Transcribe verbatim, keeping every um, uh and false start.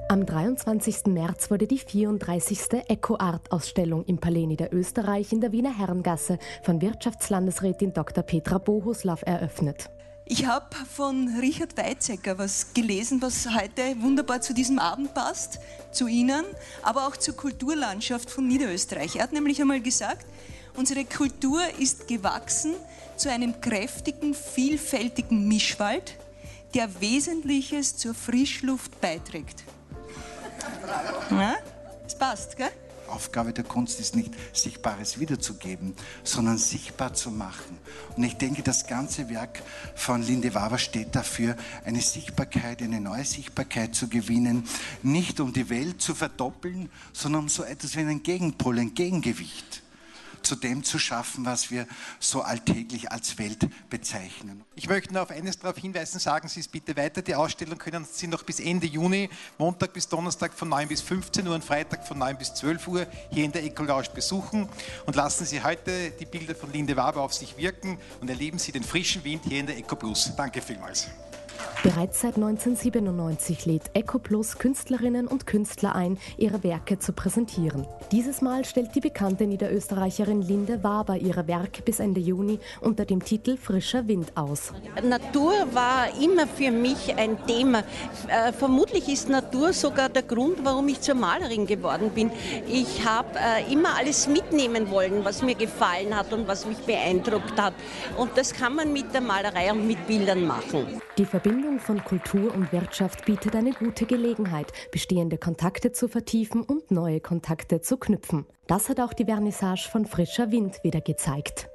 Am dreiundzwanzigsten März wurde die vierunddreißigste Eco-Art-Ausstellung im Palais Niederösterreich in der Wiener Herrengasse von Wirtschaftslandesrätin Doktor Petra Bohuslav eröffnet. Ich habe von Richard Weizsäcker was gelesen, was heute wunderbar zu diesem Abend passt, zu Ihnen, aber auch zur Kulturlandschaft von Niederösterreich. Er hat nämlich einmal gesagt, unsere Kultur ist gewachsen zu einem kräftigen, vielfältigen Mischwald, der Wesentliches zur Frischluft beiträgt. Na, das passt, gell? Aufgabe der Kunst ist nicht, Sichtbares wiederzugeben, sondern sichtbar zu machen. Und ich denke, das ganze Werk von Linde Waber steht dafür, eine Sichtbarkeit, eine neue Sichtbarkeit zu gewinnen, nicht um die Welt zu verdoppeln, sondern um so etwas wie einen Gegenpol, ein Gegengewicht zu dem zu schaffen, was wir so alltäglich als Welt bezeichnen. Ich möchte nur auf eines darauf hinweisen, sagen Sie es bitte weiter. Die Ausstellung können Sie noch bis Ende Juni, Montag bis Donnerstag von neun bis fünfzehn Uhr und Freitag von neun bis zwölf Uhr hier in der Eco-Lounge besuchen. Und lassen Sie heute die Bilder von Linde Waber auf sich wirken und erleben Sie den frischen Wind hier in der Eco Plus. Danke vielmals. Bereits seit neunzehnhundertsiebenundneunzig lädt Eco Plus Künstlerinnen und Künstler ein, ihre Werke zu präsentieren. Dieses Mal stellt die bekannte Niederösterreicherin Linde Waber ihre Werke bis Ende Juni unter dem Titel Frischer Wind aus. Natur war immer für mich ein Thema. Äh, vermutlich ist Natur sogar der Grund, warum ich zur Malerin geworden bin. Ich habe äh, immer alles mitnehmen wollen, was mir gefallen hat und was mich beeindruckt hat. Und das kann man mit der Malerei und mit Bildern machen. Die Verbindung von Kultur und Wirtschaft bietet eine gute Gelegenheit, bestehende Kontakte zu vertiefen und neue Kontakte zu knüpfen. Das hat auch die Vernissage von Frischer Wind wieder gezeigt.